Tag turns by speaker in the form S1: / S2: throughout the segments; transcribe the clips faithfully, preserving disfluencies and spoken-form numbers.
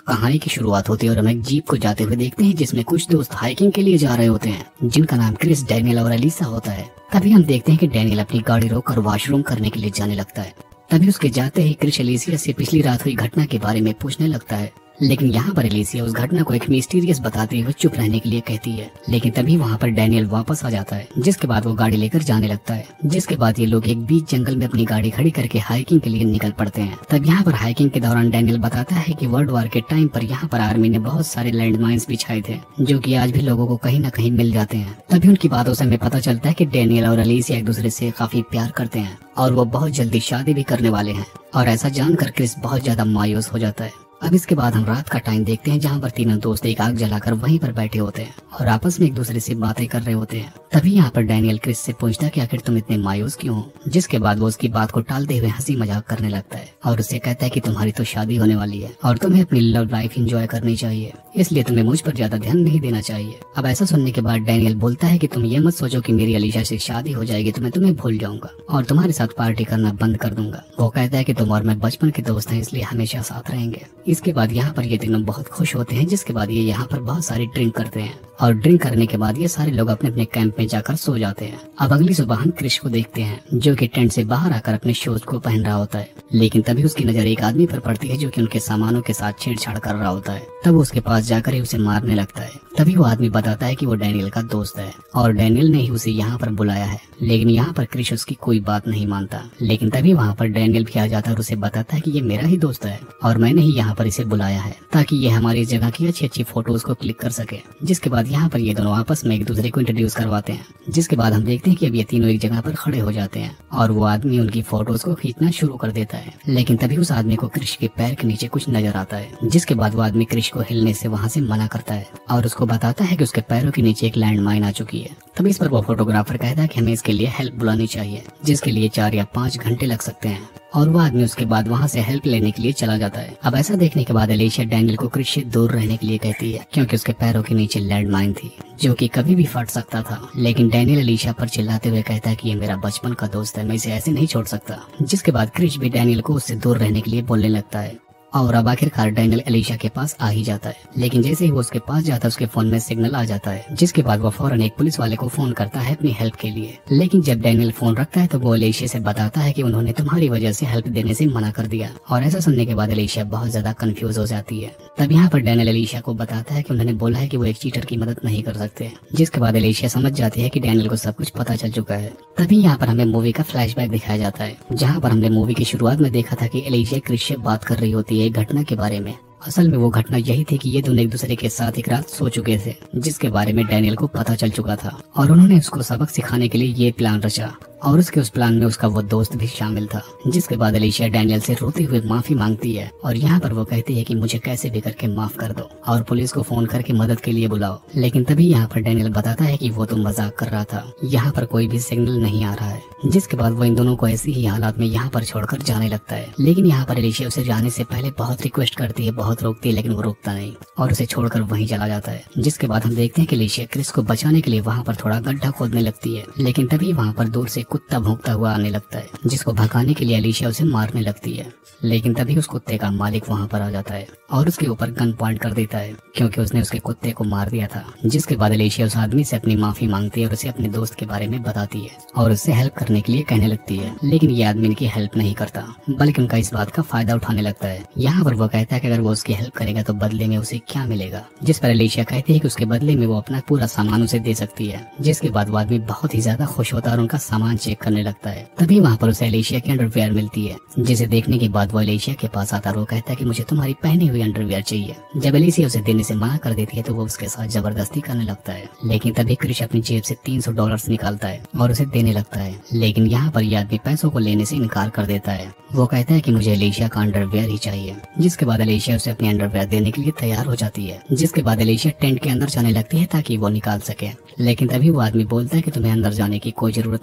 S1: कहानी की शुरुआत होती है और हम एक जीप को जाते हुए देखते हैं जिसमें कुछ दोस्त हाइकिंग के लिए जा रहे होते हैं जिनका नाम क्रिस, डैनियल और एलिसा होता है। तभी हम देखते हैं कि डैनियल अपनी गाड़ी रोककर वॉशरूम करने के लिए जाने लगता है। तभी उसके जाते ही क्रिस एलिसिया से पिछली रात हुई घटना के बारे में पूछने लगता है, लेकिन यहाँ पर एलिसिया उस घटना को एक मिस्टीरियस बताते हुए चुप रहने के लिए कहती है। लेकिन तभी वहाँ पर डैनियल वापस आ जाता है, जिसके बाद वो गाड़ी लेकर जाने लगता है। जिसके बाद ये लोग एक बीच जंगल में अपनी गाड़ी खड़ी करके हाइकिंग के लिए निकल पड़ते हैं। तब यहाँ पर हाइकिंग के दौरान डैनियल बताता है कि वर्ल्ड वॉर के टाइम पर यहाँ पर आर्मी ने बहुत सारे लैंडमाइंस बिछाए थे जो कि आज भी लोगों को कहीं न कहीं मिल जाते हैं। तभी उनकी बातों से हमें पता चलता है कि डैनियल और एलिसिया एक दूसरे से काफी प्यार करते हैं और वो बहुत जल्दी शादी भी करने वाले हैं। और ऐसा जानकर क्रिस बहुत ज्यादा मायूस हो जाता है। अब इसके बाद हम रात का टाइम देखते हैं जहाँ पर तीनों दोस्त एक आग जलाकर वहीं पर बैठे होते हैं और आपस में एक दूसरे से बातें कर रहे होते हैं। तभी यहाँ पर डैनियल क्रिस से पूछता है कि आखिर तुम इतने मायूस क्यों हो, जिसके बाद वो उसकी बात को टालते हुए हंसी मजाक करने लगता है और उससे कहता है कि तुम्हारी तो शादी होने वाली है और तुम्हें अपनी लव लाइफ एंजॉय करनी चाहिए, इसलिए तुम्हें मुझ पर ज्यादा ध्यान नहीं देना चाहिए। अब ऐसा सुनने के बाद डैनियल बोलता है कि तुम ये मत सोचो कि मेरी एलिशा से शादी हो जाएगी तो मैं तुम्हें भूल जाऊंगा और तुम्हारे साथ पार्टी करना बंद कर दूंगा। वो कहता है कि तुम और मैं बचपन के दोस्त हैं, इसलिए हमेशा साथ रहेंगे। इसके बाद यहाँ पर ये तीनों बहुत खुश होते हैं, जिसके बाद ये यहाँ पर बहुत सारी ड्रिंक करते हैं और ड्रिंक करने के बाद ये सारे लोग अपने अपने कैंप में जाकर सो जाते हैं। अब अगली सुबह हम क्रिस को देखते हैं जो कि टेंट से बाहर आकर अपने शूज को पहन रहा होता है, लेकिन तभी उसकी नजर एक आदमी पर पड़ती है जो कि उनके सामानों के साथ छेड़छाड़ कर रहा होता है। तब वो उसके पास जाकर ही उसे मारने लगता है। तभी वो आदमी बताता है कि वो डैनियल का दोस्त है और डैनियल ने ही उसे यहाँ पर बुलाया है, लेकिन यहाँ पर क्रिस उसकी कोई बात नहीं मानता। लेकिन तभी वहाँ पर डैनियल भी आ जाता है और उसे बताता है कि ये मेरा ही दोस्त है और मैंने ही यहाँ पर इसे बुलाया है ताकि ये हमारी इस जगह की अच्छी अच्छी फोटोज को क्लिक कर सके। जिसके बाद यहाँ पर ये दोनों आपस में एक दूसरे को इंट्रोड्यूस करवाते हैं। जिसके बाद हम देखते हैं कि अब ये तीनों एक जगह पर खड़े हो जाते हैं और वो आदमी उनकी फोटोज को खींचना शुरू कर देता है। लेकिन तभी उस आदमी को क्रिश के पैर के नीचे कुछ नजर आता है, जिसके बाद वो आदमी क्रिश को हिलने से वहाँ से मना करता है और उसको बताता है कि उसके पैरों के नीचे एक लैंड माइन आ चुकी है। तभी इस पर वो फोटोग्राफर कहता है कि हमें इसके लिए हेल्प बुलानी चाहिए, जिसके लिए चार या पाँच घंटे लग सकते हैं और वो आदमी उसके बाद वहाँ से हेल्प लेने के लिए चला जाता है। अब ऐसा देखने के बाद एलिशा डैनियल को क्रिस से दूर रहने के लिए कहती है क्योंकि उसके पैरों के नीचे लैंड माइन थी जो कि कभी भी फट सकता था। लेकिन डैनियल एलिशा पर चिल्लाते हुए कहता है कि ये मेरा बचपन का दोस्त है, मैं इसे ऐसे नहीं छोड़ सकता। जिसके बाद क्रिस भी डैनियल को उससे दूर रहने के लिए बोलने लगता है और अब आखिरकार डैनियल एलिशा के पास आ ही जाता है। लेकिन जैसे ही वो उसके पास जाता है उसके फोन में सिग्नल आ जाता है, जिसके बाद वो फौरन एक पुलिस वाले को फोन करता है अपनी हेल्प के लिए। लेकिन जब डैनियल फोन रखता है तो वो एलिशा से बताता है कि उन्होंने तुम्हारी वजह से हेल्प देने से मना कर दिया और ऐसा सुनने के बाद एलिशा बहुत ज्यादा कंफ्यूज हो जाती है। तब यहाँ पर डैनियल एलिशा को बताता है कि उन्होंने बोला है कि वो एक चीटर की मदद नहीं कर सकते। जिसके बाद एलिशा समझ जाती है कि डैनियल को सब कुछ पता चल चुका है। तभी यहाँ पर हमें मूवी का फ्लैशबैक दिखाया जाता है, जहाँ पर हमने मूवी की शुरुआत में देखा था कि एलिशा क्रिस से बात कर रही होती है एक घटना के बारे में। असल में वो घटना यही थी कि ये दोनों एक दूसरे के साथ एक रात सो चुके थे, जिसके बारे में डैनियल को पता चल चुका था और उन्होंने उसको सबक सिखाने के लिए ये प्लान रचा और उसके उस प्लान में उसका वो दोस्त भी शामिल था। जिसके बाद एलिशा डैनियल से रोते हुए माफी मांगती है और यहाँ पर वो कहती है कि मुझे कैसे भी करके माफ कर दो और पुलिस को फोन करके मदद के लिए बुलाओ। लेकिन तभी यहाँ पर डैनियल बताता है कि वो तो मजाक कर रहा था, यहाँ पर कोई भी सिग्नल नहीं आ रहा है। जिसके बाद वो इन दोनों को ऐसी ही हालात में यहाँ पर छोड़कर जाने लगता है। लेकिन यहाँ पर एलिशा उसे जाने से पहले बहुत रिक्वेस्ट करती है, बहुत रोकती है, लेकिन वो रोकता नहीं और उसे छोड़कर वहीं चला जाता है। जिसके बाद हम देखते हैं कि एलिशा क्रिस को बचाने के लिए वहाँ पर थोड़ा गड्ढा खोदने लगती है, लेकिन तभी वहाँ पर दूर से कुत्ता भौंकता हुआ आने लगता है, जिसको भगाने के लिए एलिशा उसे मारने लगती है। लेकिन तभी उस कुत्ते का मालिक वहाँ पर आ जाता है और उसके ऊपर गन पॉइंट कर देता है क्योंकि उसने उसके कुत्ते को मार दिया था। जिसके बाद एलिशा उस आदमी से अपनी माफी मांगती है और उसे अपने दोस्त के बारे में बताती है और उससे हेल्प करने के लिए कहने लगती है। लेकिन ये आदमी इनकी हेल्प नहीं करता, बल्कि उनका इस बात का फायदा उठाने लगता है। यहाँ पर वो कहता है कि अगर वो उसकी हेल्प करेगा तो बदले में उसे क्या मिलेगा। जिस पर एलिशा कहती है कि उसके बदले में वो अपना पूरा सामान उसे दे सकती है। जिसके बाद वो आदमी बहुत ही ज्यादा खुश होता है और उनका सामान चेक करने लगता है। तभी वहाँ पर उसे एलिशा की अंडरवियर मिलती है, जिसे देखने के बाद वो एलिशा के पास आता है और वो कहता है कि मुझे तुम्हारी पहनी हुई अंडरवियर चाहिए। जब एलिशा उसे देने से मना कर देती है तो वो उसके साथ जबरदस्ती करने लगता है। लेकिन तभी क्रिस अपनी जेब से तीन सौ डॉलर्स निकालता है और उसे देने लगता है। लेकिन यहाँ पर यह आदमी पैसों को लेने से इनकार कर देता है। वो कहता है कि मुझे एलिशा का अंडरवियर ही चाहिए। जिसके बाद एलिशा उसे अपनी अंडरवियर देने के लिए तैयार हो जाती है। जिसके बाद एलिशा टेंट के अंदर जाने लगती है ताकि वो निकाल सके। लेकिन तभी वो आदमी बोलता है कि तुम्हें अंदर जाने की कोई जरूरत नहीं, तुम यहीं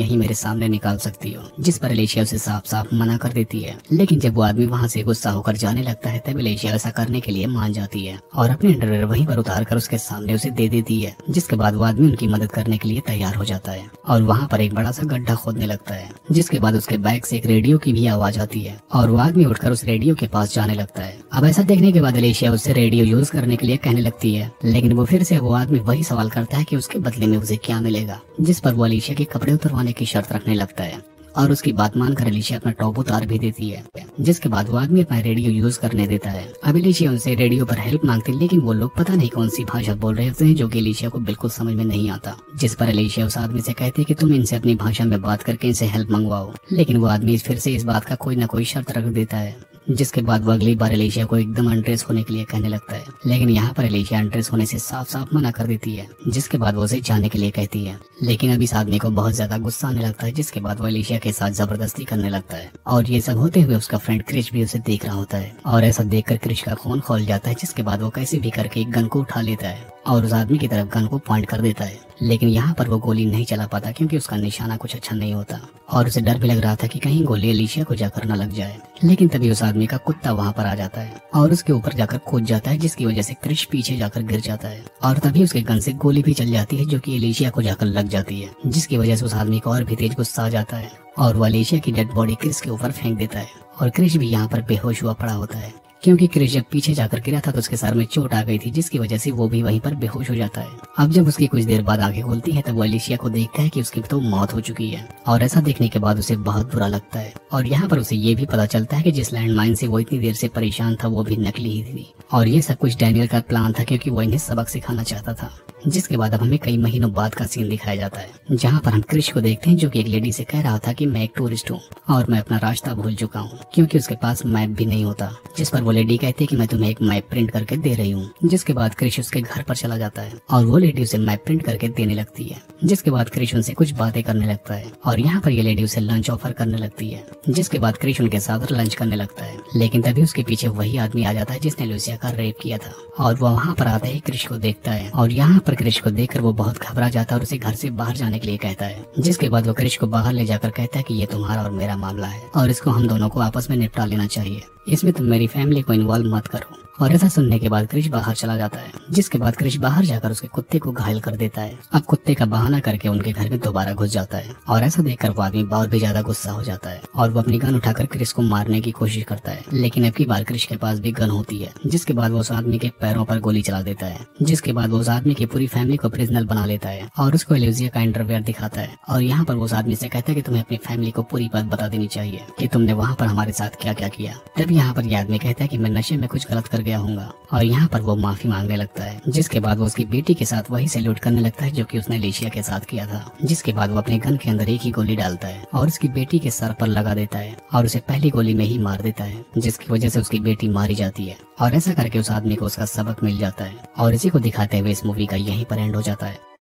S1: नहीं मेरे सामने निकाल सकती हो, जिस पर एलिशिया उसे साफ साफ मना कर देती है। लेकिन जब वो आदमी वहाँ से गुस्सा होकर जाने लगता है तब एलिशिया ऐसा करने के लिए मान जाती है और अपने अंडरवेयर वहीं पर उतार कर उसके सामने उसे दे देती है, जिसके बाद वो आदमी उनकी मदद करने के लिए तैयार हो जाता है और वहाँ पर एक बड़ा सा गड्ढा खोदने लगता है, जिसके बाद उसके बैग से एक रेडियो की भी आवाज आती है और वो आदमी उठकर उस रेडियो के पास जाने लगता है। अब ऐसा देखने के बाद एलिशिया उससे रेडियो यूज करने के लिए कहने लगती है, लेकिन वो फिर से वो आदमी वही सवाल करता है कि उसके बदले में उसे क्या मिलेगा, जिस पर वो एलिशिया के कपड़े उतरवाने की शर्त रखने लगता है और उसकी बात मानकर एलिशिया अपना टॉप उतार भी देती है, जिसके बाद वो आदमी अपना रेडियो यूज करने देता है। अब एलिशिया उनसे रेडियो पर हेल्प मांगती है, लेकिन वो लोग पता नहीं कौन सी भाषा बोल रहे होते हैं जो कि एलिशिया को बिल्कुल समझ में नहीं आता, जिस पर एलिशिया उस आदमी से कहती है कि तुम इनसे अपनी भाषा में बात करके इनसे हेल्प मंगवाओ, लेकिन वो आदमी फिर से इस बात का कोई न कोई शर्त रख देता है, जिसके बाद वो अगली बार एलिशिया को एकदम अनड्रेस होने के लिए कहने लगता है, लेकिन यहाँ पर एलिशिया अनड्रेस होने से साफ साफ मना कर देती है, जिसके बाद वो उसे जाने के लिए कहती है। लेकिन अब इस आदमी को बहुत ज्यादा गुस्सा आने लगता है, जिसके बाद वो एलिशिया के साथ जबरदस्ती करने लगता है और ये सब होते हुए उसका फ्रेंड क्रिश भी उसे देख रहा होता है और ऐसा देखकर क्रिश का खून खोल जाता है, जिसके बाद वो कैसे भी करके एक गन को उठा लेता है और उस आदमी की तरफ गन को पॉइंट कर देता है, लेकिन यहाँ पर वो गोली नहीं चला पाता क्योंकि उसका निशाना कुछ अच्छा नहीं होता और उसे डर भी लग रहा था कि कहीं गोली एलिशिया को जाकर न लग जाए। लेकिन तभी उस आदमी का कुत्ता वहाँ पर आ जाता है और उसके ऊपर जाकर कूद जाता है, जिसकी वजह से क्रिश पीछे जाकर गिर जाता है और तभी उसके गन से गोली भी चल जाती है जो कि एलिशिया को जाकर लग जाती है, जिसकी वजह से उस आदमी को और भी तेज गुस्सा आ जाता है और वो एलिशिया की डेड बॉडी क्रिश के ऊपर फेंक देता है और क्रिश भी यहाँ पर बेहोश हुआ पड़ा होता है, क्योंकि क्रिश जब पीछे जाकर गिरा था तो उसके सर में चोट आ गई थी, जिसकी वजह से वो भी वहीं पर बेहोश हो जाता है। अब जब उसकी कुछ देर बाद आंखें खुलती है तब वो एलिशिया को देखता है कि उसकी तो मौत हो चुकी है और ऐसा देखने के बाद उसे बहुत बुरा लगता है और यहाँ पर उसे ये भी पता चलता है कि जिस लैंडमाइन से वो इतनी देर से परेशान था वो भी नकली ही थी और ये सब कुछ डैनियल का प्लान था, क्योंकि वो इन्हें सबक सिखाना चाहता था। जिसके बाद अब हमें कई महीनों बाद का सीन दिखाया जाता है, जहाँ पर हम क्रिश को देखते हैं जो कि एक लेडी से कह रहा था कि मैं एक टूरिस्ट हूँ और मैं अपना रास्ता भूल चुका हूँ, क्योंकि उसके पास मैप भी नहीं होता, जिस पर वो लेडी कहती है कि मैं तुम्हें एक मैप प्रिंट करके दे रही हूँ। जिसके बाद क्रिश उसके घर पर चला जाता है और वो लेडी उसे मैप प्रिंट करके देने लगती है, जिसके बाद क्रिश उनसे कुछ बातें करने लगता है और यहाँ पर ये लेडी उसे लंच ऑफर करने लगती है, जिसके बाद क्रिश उनके साथ लंच करने लगता है। लेकिन तभी उसके पीछे वही आदमी आ जाता है जिसने लूसिया का रेप किया था और वो वहाँ पर आता है क्रिश को देखता है और यहाँ पर क्रिश को देखकर वो बहुत घबरा जाता है और उसे घर से बाहर जाने के लिए कहता है, जिसके बाद वो क्रिश को बाहर ले जाकर कहता है कि ये तुम्हारा और मेरा मामला है और इसको हम दोनों को आपस में निपटा लेना चाहिए, इसमें तुम मेरी फैमिली को इन्वॉल्व मत करो। और ऐसा सुनने के बाद क्रिश बाहर चला जाता है, जिसके बाद क्रिश बाहर जाकर उसके कुत्ते को घायल कर देता है। अब कुत्ते का बहाना करके उनके घर में दोबारा घुस जाता है और ऐसा देखकर वो आदमी और भी ज्यादा गुस्सा हो जाता है और वो अपनी गन उठाकर क्रिश को मारने की कोशिश करता है, लेकिन अब की बार क्रिश के पास भी गन होती है, जिसके बाद वो उस आदमी के पैरों पर गोली चला देता है, जिसके बाद वो उस आदमी की पूरी फैमिली को प्रिजनर बना लेता है और उसको एल्यूजिया का अंडरवेयर दिखाता है और यहाँ पर वो उस आदमी से कहता है कि तुम्हें अपनी फैमिली को पूरी बात बता देनी चाहिए कि तुमने वहाँ पर हमारे साथ क्या क्या किया। तब यहाँ पर यह आदमी कहता है कि मैं नशे में कुछ गलत कर गया हूँगा और यहाँ पर वो माफी मांगने लगता है, जिसके बाद वो उसकी बेटी के साथ वही सैल्यूट करने लगता है जो कि उसने एलिशिया के साथ किया था। जिसके बाद वो अपने गन के अंदर एक ही गोली डालता है और उसकी बेटी के सर पर लगा देता है और उसे पहली गोली में ही मार देता है, जिसकी वजह से उसकी बेटी मारी जाती है और ऐसा करके उस आदमी को उसका सबक मिल जाता है और इसी को दिखाते हुए इस मूवी का यहीं पर एंड हो जाता है।